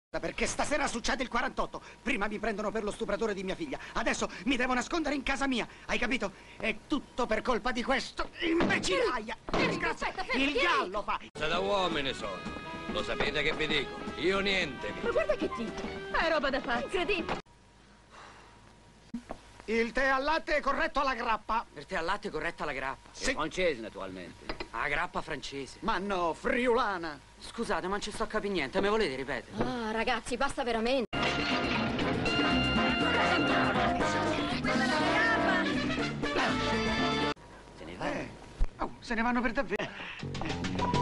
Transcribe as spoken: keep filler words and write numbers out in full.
Perché stasera succede il quarantotto. Prima mi prendono per lo stupratore di mia figlia. Adesso mi devo nascondere in casa mia. Hai capito? È tutto per colpa di questo imbecillaia. Aspetta, fermi, Il gallo fa. Se da uomini sono. Lo sapete che vi dico? Io niente. Ma guarda che dito. È roba da pazzi. Incredibile. Il tè al latte è corretto alla grappa. Per te al latte è corretta la grappa. Sì. Francese, naturalmente. La grappa francese. Ma no, friulana. Scusate, ma non ci sto a capire niente. Me volete ripetere? Ah, ragazzi, basta veramente. Se ne va. Eh. Oh, se ne vanno per davvero.